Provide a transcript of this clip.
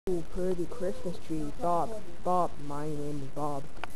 Ooh, pretty Christmas tree. Bob, my name is Bob.